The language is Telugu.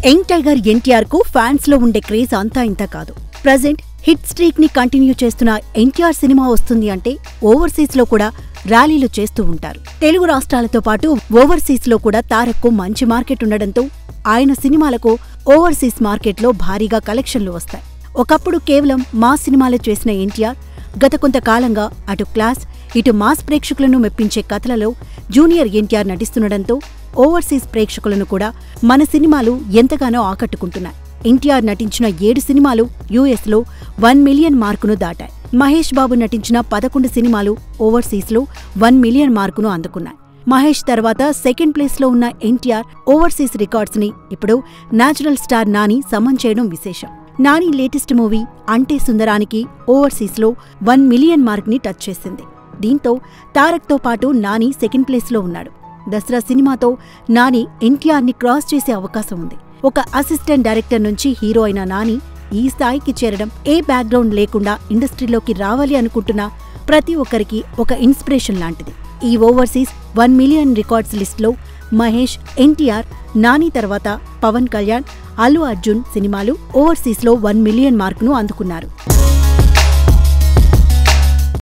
యంగ్ టైగర్ ఎన్టీఆర్ కు ఫ్యాన్స్ లో ఉండే క్రేజ్ అంతా ఇంత కాదు. ప్రెజెంట్ హిట్ స్ట్రీక్ ని కంటిన్యూ చేస్తున్న ఎన్టీఆర్ సినిమా వస్తుంది అంటే ఓవర్సీస్ లో కూడా ర్యాలీలు చేస్తూ ఉంటారు. తెలుగు రాష్ట్రాలతో పాటు ఓవర్సీస్ లో కూడా తారక్ కు మంచి మార్కెట్ ఉండడంతో ఆయన సినిమాలకు ఓవర్సీస్ మార్కెట్లో భారీగా కలెక్షన్లు వస్తాయి. ఒకప్పుడు కేవలం మాస్ సినిమాలు చేసిన ఎన్టీఆర్ గత కొంతకాలంగా అటు క్లాస్ ఇటు మాస్ ప్రేక్షకులను మెప్పించే కథలలో జూనియర్ ఎన్టీఆర్ నటిస్తుండడంతో ఓవర్సీస్ ప్రేక్షకులను కూడా మన సినిమాలు ఎంతగానో ఆకట్టుకుంటున్నాయి. ఎన్టీఆర్ నటించిన 7 సినిమాలు యూఎస్లో 1 మిలియన్ మార్కును దాటాయి. మహేష్ బాబు నటించిన 11 సినిమాలు ఓవర్సీస్లో 1 మిలియన్ మార్కును అందుకున్నాయి. మహేష్ తర్వాత సెకండ్ ప్లేస్లో ఉన్న ఎన్టీఆర్ ఓవర్సీస్ రికార్డ్స్ ని ఇప్పుడు నేచురల్ స్టార్ నాని సమన్ చేయడం విశేషం. నాని లేటెస్ట్ మూవీ అంటే సుందరానికి ఓవర్సీస్లో 1 మిలియన్ మార్క్ ని టచ్ చేసింది. దీంతో తారక్ తో పాటు నాని సెకండ్ ప్లేస్లో ఉన్నాడు. దసరా సినిమాతో నాని ఎన్టీఆర్ ని క్రాస్ చేసే అవకాశం ఉంది. ఒక అసిస్టెంట్ డైరెక్టర్ నుంచి హీరో అయిన నాని ఈ స్థాయికి చేరడం ఏ బ్యాక్గ్రౌండ్ లేకుండా ఇండస్ట్రీలోకి రావాలి అనుకుంటున్న ప్రతి ఒక్కరికి ఒక ఇన్స్పిరేషన్ లాంటిది. ఈ ఓవర్సీస్ 1 మిలియన్ రికార్డ్స్ లిస్ట్లో మహేష్, ఎన్టీఆర్, నాని తర్వాత పవన్ కళ్యాణ్, అల్లు అర్జున్ సినిమాలు ఓవర్సీస్లో 1 మిలియన్ మార్కును అందుకున్నారు.